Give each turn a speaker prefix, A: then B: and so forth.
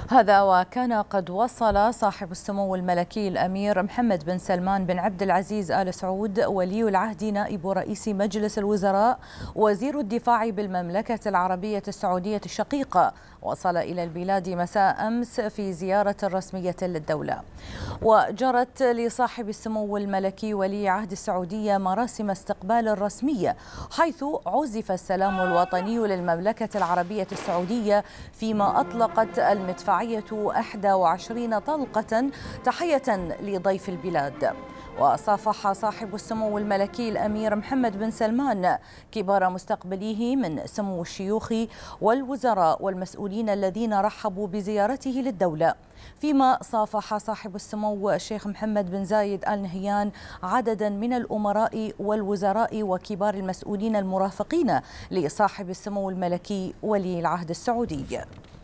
A: هذا وكان قد وصل صاحب السمو الملكي الأمير محمد بن سلمان بن عبد العزيز آل سعود ولي العهد نائب رئيس مجلس الوزراء وزير الدفاع بالمملكة العربية السعودية الشقيقة، وصل إلى البلاد مساء أمس في زيارة رسمية للدولة. وجرت لصاحب السمو الملكي ولي عهد السعودية مراسم استقبال رسمية، حيث عزف السلام الوطني للمملكة العربية السعودية، فيما أطلقت المدفعية 21 طلقة تحية لضيف البلاد. وصافح صاحب السمو الملكي الأمير محمد بن سلمان كبار مستقبليه من سمو الشيوخ والوزراء والمسؤولين الذين رحبوا بزيارته للدولة، فيما صافح صاحب السمو الشيخ محمد بن زايد آل نهيان عددا من الأمراء والوزراء وكبار المسؤولين المرافقين لصاحب السمو الملكي ولي العهد السعودي.